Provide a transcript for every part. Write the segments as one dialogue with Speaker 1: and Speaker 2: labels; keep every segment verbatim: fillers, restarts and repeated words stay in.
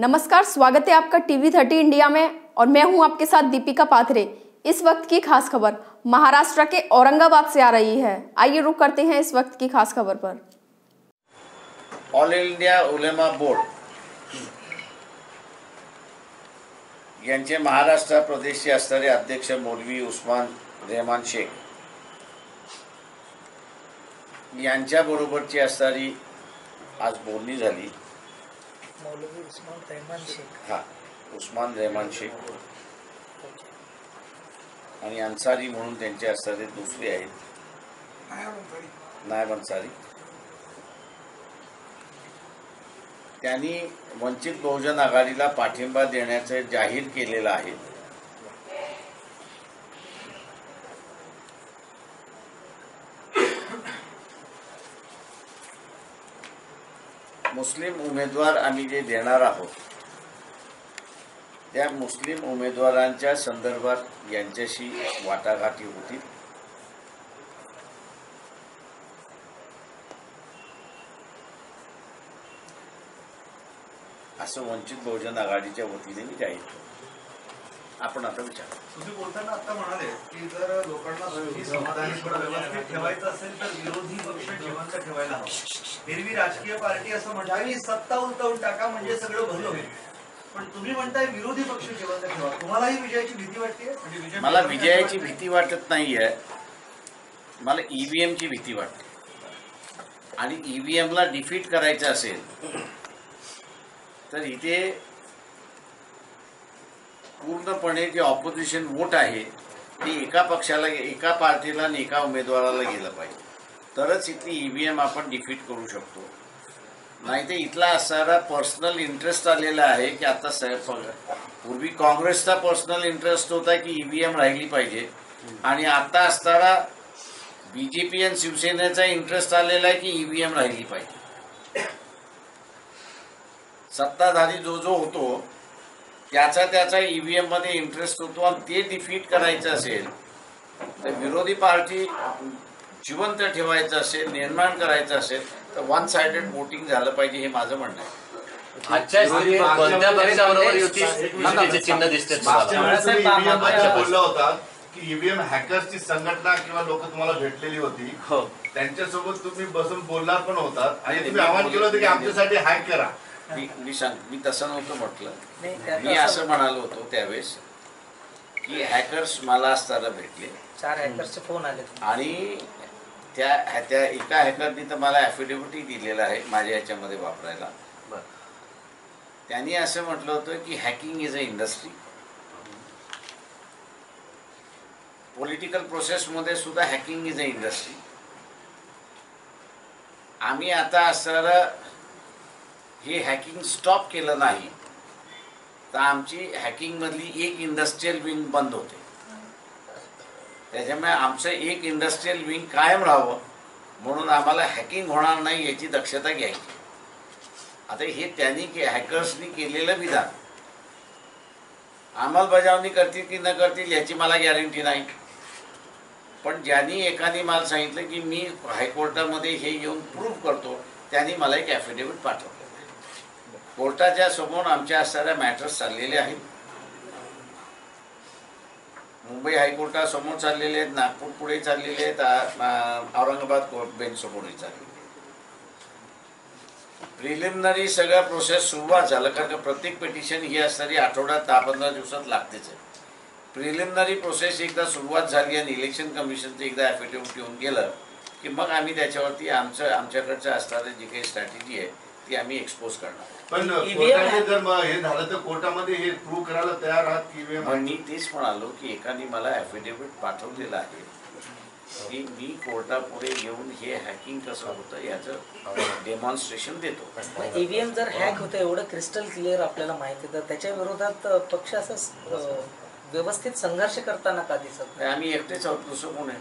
Speaker 1: नमस्कार, स्वागत है आपका टीवी थर्टी इंडिया में और मैं हूं आपके साथ दीपिका पाथरे। इस वक्त की खास खबर महाराष्ट्र के औरंगाबाद से आ रही है। आइए रुक करते हैं इस वक्त की खास खबर पर।
Speaker 2: ऑल इंडिया उलेमा बोर्ड यांचे महाराष्ट्र प्रदेशचे असणारे अध्यक्ष मौलवी उस्मान रेहमान शेख यांच्याबरोबरची असणारी आज बोलणी झाली।
Speaker 3: मौलवी उस्मान रेहमान शेख
Speaker 2: हा उस्मान रेहमान शेख आणि अन्सारी म्हणून त्यांचे असणारे दुसरे आहेत नायब अन्सारी। त्यांनी वंचित बहुजन आघाडीला पाठिंबा देण्याचे जाहीर केलेलं आहे। मुस्लिम उमेदवार आम्ही जे देणार आहोत त्या मुस्लिम उमेदवारांच्या संदर्भात यांच्याशी वाटाघाटी होती। असं वंचित बहुजन आघाडीच्या वतीने मी जाहीर केलं। आपण आता विचार
Speaker 4: तुम्ही बोलताना आता म्हणाले की जर लोकांना सुखी समाधानी व्यवस्थित ठेवायचं असेल तर विरोधी पक्ष जिवंत ठेवायला हवा। एरवी राजकीय पार्टी असं म्हणतात की सत्ता उलटवून टाका म्हणजे सगळं भलं होईल, पण तुम्ही म्हणताय विरोधी पक्ष जिवंत ठेवा। तुम्हालाही विजयाची भीती वाटते? म्हणजे
Speaker 2: मला विजयाची भीती वाटत नाहीये, मला ईव्हीएम ची भीती वाटते। आणि ईव्हीएम ला डिफीट करायचं असेल तर इथे पूर्णपणे जे ऑपोजिशन वोट आहे ते एका पक्षाला एका पार्टीला आणि एका उमेदवाराला गेलं पाहिजे, तरच इथली ईव्हीएम आपण डिफीट करू शकतो। नाही तर इथला असणारा पर्सनल इंटरेस्ट आलेला आहे की आता पूर्वी काँग्रेसचा पर्सनल इंटरेस्ट होता की ईव्हीएम राहिली पाहिजे आणि आता असणारा बीजेपी आणि शिवसेनेचा इंटरेस्ट आलेला आहे की ईव्हीएम राहिली पाहिजे। सत्ताधारी जो जो होतो त्याचा त्याचा ईव्हीएम मध्ये इंटरेस्ट होतो आणि ते डिफीट करायचं असेल तर विरोधी पार्टी जिवंत ठेवायचं असेल, निर्माण करायचं असेल तर वन साइडेड वोटिंग झालं पाहिजे, हे माझं म्हणणं आहे।
Speaker 5: आजच्या स्थितीत कोणत्या पक्षाबरोबर युतीचे चिन्ह दिसते?
Speaker 4: बोलला होता की ईव्हीएम हॅकर्सची संघटना किंवा लोक तुम्हाला भेटलेली होती, त्यांच्यासोबत तुम्ही बसून बोलणार पण होतात आणि तुम्ही आवाहन केलं होतं की आमच्यासाठी हॅक करा।
Speaker 2: मी मी सांग मी तसं नव्हतं म्हटलं, मी असं म्हणालो होतो त्यावेळेस की हॅकर्स मला असताना भेटले,
Speaker 3: चार हॅकर्सचे फोन आले
Speaker 2: आणि त्या त्या एका हॅकरनी तर मला ॲफिडेव्हिटही दिलेला आहे माझ्या याच्यामध्ये वापरायला। त्यांनी असं म्हटलं होतं की hacking is a industry, political प्रोसेसमध्ये सुद्धा हॅकिंग इज अ इंडस्ट्री। आम्ही आता असणारं हे हॅकिंग स्टॉप केलं नाही तर आमची हॅकिंग मधली एक इंडस्ट्रियल विंग बंद होते। त्याच्यामुळे आमचं एक इंडस्ट्रियल विंग कायम राहावं म्हणून आम्हाला हॅकिंग होणार नाही याची दक्षता घ्यायची। आता हे त्यांनी हॅकर्सनी केलेलं विधान अंमलबजावणी करतील की न करतील याची मला गॅरंटी नाही, पण ज्यांनी एकाने मला सांगितलं की मी हायकोर्टामध्ये हे येऊन प्रूव्ह करतो त्यांनी मला एक ॲफिडेव्हिट पाठवलं। कोर्टाच्या समोर आमच्या असणाऱ्या मॅटर्स चाललेले आहेत, मुंबई हायकोर्टासमोर चाललेले आहेत, नागपूर पुढे चाललेले आहेत, औरंगाबाद कोर्ट बेंच समोरही चाललेले आहेत। प्रिलिमिनरी सगळ्या प्रोसेस सुरुवात झालं, कारण प्रत्येक पिटिशन ही असणारी आठवड्यात दहा पंधरा दिवसात लागतेच आहे। प्रिलिमिनरी प्रोसेस एकदा सुरुवात झाली आणि इलेक्शन कमिशनचं एकदा ॲफिडेव्हिट येऊन गेलं की मग आम्ही त्याच्यावरती आमचं आमच्याकडचं असणारं जी काही स्ट्रॅटेजी आहे ती आम्ही एक्सपोज करणार।
Speaker 4: पण कोर्टाने जर हे झालं तर कोर्टामध्ये हे प्रूव्ह करायला तयार आहात की?
Speaker 2: मी तेच म्हणालो की एकाने मला ॲफिडेव्हिट पाठवलेलं आहे की मी कोर्टापुढे येऊन हे हॅकिंग कसं होतं याचं डेमॉन्स्ट्रेशन देतो।
Speaker 3: ईव्हीएम जर हॅक होतं एवढं क्रिस्टल क्लिअर आपल्याला माहिती आहे, तर त्याच्या विरोधात पक्ष असं व्यवस्थित संघर्ष करताना का दिसत नाही?
Speaker 2: आम्ही एकटेच आहोत, दुसरं कोण आहे?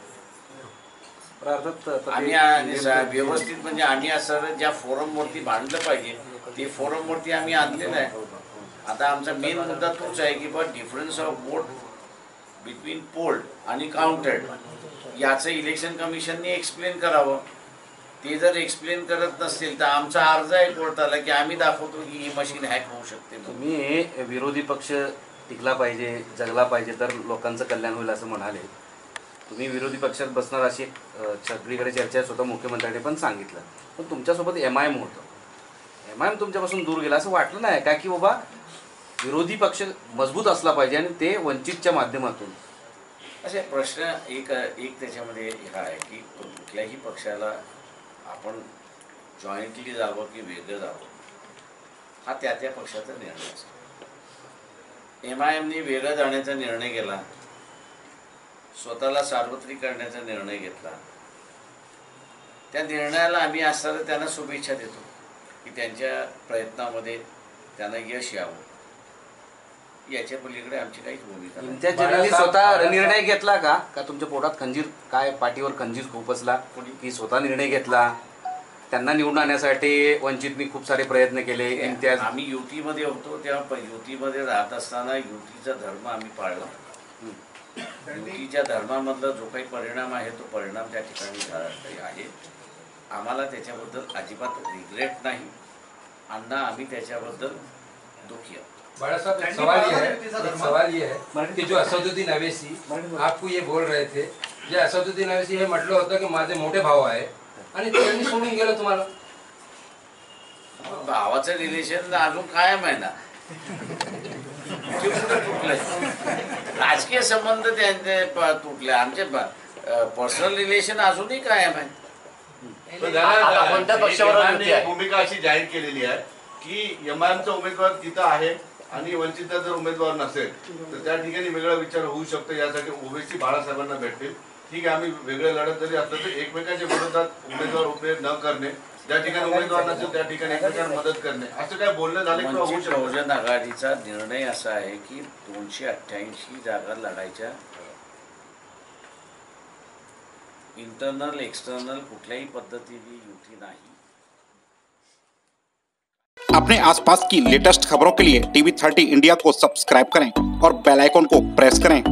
Speaker 5: आम्ही
Speaker 2: व्यवस्थित म्हणजे आम्ही असं ज्या फोरमवरती बांधलं पाहिजे ते फोरमवरती आम्ही आणलेलं आहे। आता आमचा मेन मुद्दा तोच आहे की बा difference of vote between polled आणि काउंटेड याचं इलेक्शन कमिशनने एक्सप्लेन करावं। ते जर एक्सप्लेन करत नसतील तर आमचा अर्ज आहे कोर्टाला की आम्ही दाखवतो की ही मशीन हॅक होऊ शकते म्हणून.
Speaker 5: तुम्ही विरोधी पक्ष टिकला पाहिजे, जगला पाहिजे, तर लोकांचं कल्याण होईल असं म्हणाले. तुम्ही विरोधी पक्षात बसणार अशी सगळीकडे चर्चा स्वतः मुख्यमंत्र्यांनी पण सांगितलं. पण तुमच्यासोबत एम आय एम होतं. एम आय एम तुमच्यापासून दूर गेला असं वाटलं नाही का की बाबा विरोधी पक्ष मजबूत असला पाहिजे आणि ते वंचितच्या माध्यमातून?
Speaker 2: असे प्रश्न एक एक त्याच्यामध्ये हा आहे की कुठल्याही पक्षाला आपण जॉईंटली जावं की वेगळं जावं हा त्या त्या पक्षाचा निर्णय असतो. एम आय एमनी वेगळं जाण्याचा निर्णय केला, स्वतःला सार्वत्रिक करण्याचा निर्णय घेतला. त्या निर्णयाला आम्ही असताना त्यांना शुभेच्छा देतो की त्यांच्या प्रयत्नामध्ये त्यांना यश यावं. याच्या पलीकडे आमची काहीच भूमिका नाही.
Speaker 5: त्यांनी स्वतः निर्णय घेतला का का तुमच्या पोटात खंजीर काय पाठीवर खंजीर खुपसला की स्वतः निर्णय घेतला? त्यांना निवडून आणण्यासाठी वंचितनी खूप सारे प्रयत्न केले. इम्तियाज
Speaker 2: आम्ही युतीमध्ये होतो तेव्हा युतीमध्ये राहत असताना युतीचा धर्म आम्ही पाळला. युतीच्या धर्मामधला जो काही परिणाम आहे तो परिणाम त्या ठिकाणी झाला आहे. आम्हाला त्याच्याबद्दल अजिबात रिग्रेट नाही. अण्णा आम्ही त्याच्याबद्दल दुखी आहोत.
Speaker 6: बड़ा साहब एक सवाल ये है एक सवाल ये है की जो असदुद्दीन अवैसी आपको ये बोल रहे थे, जे असदुद्दीन अवैसी हे म्हटलं होतं की माझे मोठे भाऊ आहे आणि त्यांनी सोडून गेलं तुम्हाला.
Speaker 2: भावाचं रिलेशन अजून कायम आहे ना. तुटलंय राजकीय संबंध त्यांचे तुटले, आमचे पर्सनल रिलेशन अजूनही कायम आहे.
Speaker 5: कोणत्या पक्षावर
Speaker 7: भूमिका अशी जाहीर केलेली आहे की एम आय एमचा उमेदवार तिथं आहे आणि वंचितचा जर उमेदवार नसेल तर त्या ठिकाणी वेगळा विचार होऊ शकतो. यासाठी ओबीसी बाळासाहेबांना भेटतील. ठीक आहे, आम्ही वेगळे लढत जरी असलं तर एकमेकांच्या विरोधात उमेदवार उभे न करणे, ज्या ठिकाणी उमेदवार नसेल त्या ठिकाणी एकमेकांना मदत करणे, असं काय बोलणं झालं किंवा होऊ
Speaker 2: वंचित
Speaker 7: शकतं?
Speaker 2: बहुजन आघाडीचा निर्णय असा आहे की दोनशे अठ्ठ्याऐंशी जागा लढायच्या. इंटरनल एक्सटर्नल कुठल्याही पद्धतीने युती नाही.
Speaker 8: अपने आसपास की लेटेस्ट खबरों के लिए टीवी थर्टी इंडिया को सब्सक्राइब करें और बेल आइकन को प्रेस करें